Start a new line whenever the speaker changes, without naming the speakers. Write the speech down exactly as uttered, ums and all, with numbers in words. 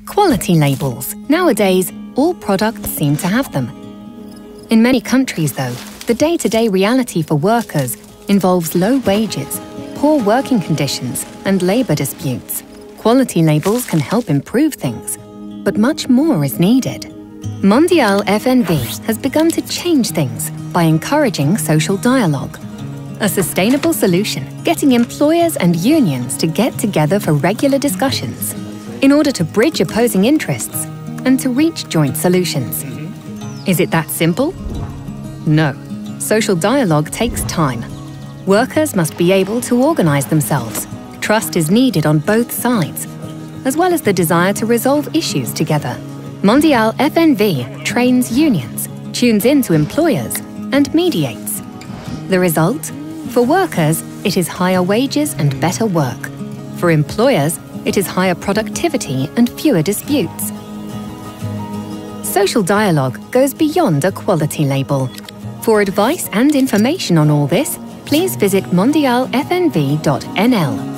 Quality labels. Nowadays, all products seem to have them. In many countries, though, the day-to-day reality for workers involves low wages, poor working conditions, and labour disputes. Quality labels can help improve things, but much more is needed. Mondiaal F N V has begun to change things by encouraging social dialogue. A sustainable solution, getting employers and unions to get together for regular discussions in order to bridge opposing interests and to reach joint solutions. Is it that simple? No. Social dialogue takes time. Workers must be able to organise themselves. Trust is needed on both sides, as well as the desire to resolve issues together. Mondiaal F N V trains unions, tunes in to employers, and mediates. The result? For workers, it is higher wages and better work. For employers, it is higher productivity and fewer disputes. Social dialogue goes beyond a quality label. For advice and information on all this, please visit mondial f n v dot n l.